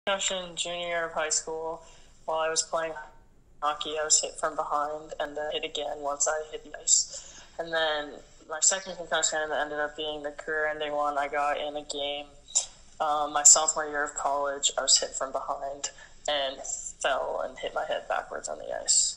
concussion junior year of high school. While I was playing hockey, I was hit from behind and then hit again once I hit the ice. And then my second concussion ended up being the career-ending one I got in a game. My sophomore year of college, I was hit from behind and fell and hit my head backwards on the ice.